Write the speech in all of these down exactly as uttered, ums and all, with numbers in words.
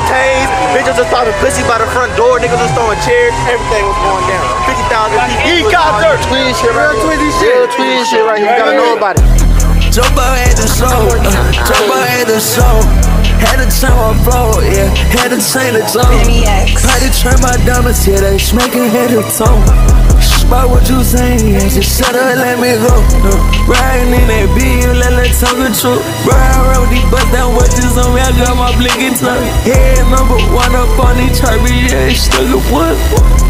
tased. Bitches was popping pussy by the front door. Niggas was throwing chairs. Everything was going down. fifty thousand people. Helicopter. Twin shit right here. Real shit. Twin shit right here. You gotta know about it. Jump out at the show. Jump out at the show. Had to turn my flow, yeah. Had to change the tone. Had to turn my diamonds, yeah. They smacking head to toe. About what you saying, yeah. Just shut up and let me go. No. Riding in that B, you let her talk the truth. Bro, I wrote these bust down watches on me. I got my blinking tongue. Head number one up on these charts, yeah. Stuck up one.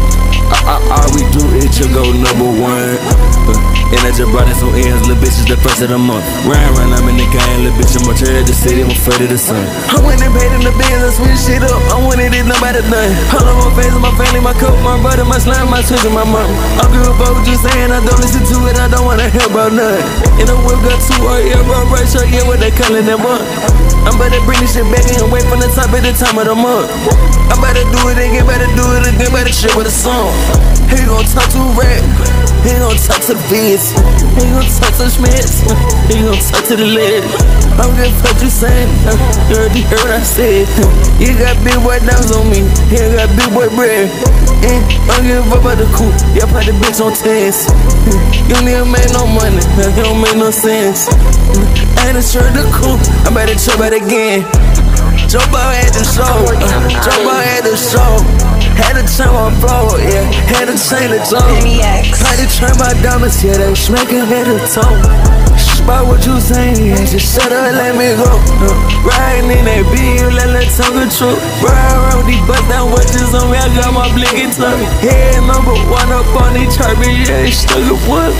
All we do is to go number one. Uh, and I just brought in some ends, little bitches the first of the month. Ryan run, I'm in the game, little bitch, I'm a at the city, I'm afraid of the sun. I went and paid in the Benz, I switch shit up, I wanted it, nobody done. All on my face, my family, my coat, my brother, my slime, my twins, and my mom. I don't give a fuck what you saying, I don't listen to it, I don't wanna hear about none. In the whip, got two or yeah, bro, right shirt, yeah, what they calling them up. I'm about to bring this shit back and wait from the top at the time of the month. I better do it again, better do it again, better shit with a song. He gon' talk to rap, he gon' talk to the Viz, he gon' talk to Schmitz, he gon' talk to the lid. I don't give a fuck you saying, you already heard what I said. You got big boy dogs on me, you got big boy bread. I don't give a fuck about the coupe, y'all put the bitch on test. You don't even make no money, it don't make no sense. I ain't assured the coupe, I better trip out again. Jump out at the show, uh, jump out at the show. Had to turn my flow, yeah, had to change the tone. Had to turn my diamonds, yeah, they smacking head to toe. About what you saying, yeah, just shut up and let me go. Uh, riding in that B, you let her talk the truth. Bro, I wrote these bust down watches on me, I got my blinking tongue. Head number one up on these charts, yeah, they stuck up one.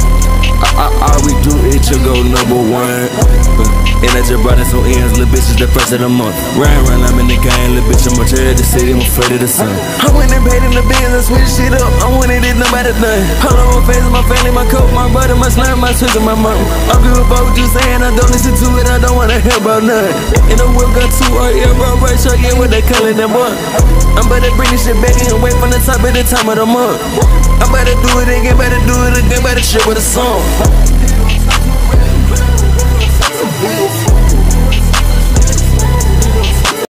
All we do is to go number one. And I just brought in some ends, little bitches the first of the month. Ryan run, I'm in the game, little bitch, I'm a at the city, I'm afraid of the sun. I went and paid in the Benz, I switch shit up, I wanted it, nobody done. All on my face, my family, my coat, my brother, my slime, my twins, and my mom. I don't give a fuck what you saying, I don't listen to it, I don't wanna hear about none. In the whip, got two or yeah, bro, right shirt, yeah, what they calling them up. I'm about to bring this shit back and wait from the top at the time of the month. I better do it again, better do it again, better shit with a song.